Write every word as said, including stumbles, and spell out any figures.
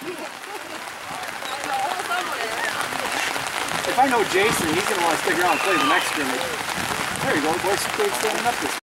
If I know Jason, he's going to want to stick around and play the next scrimmage. There you go, boys standing up this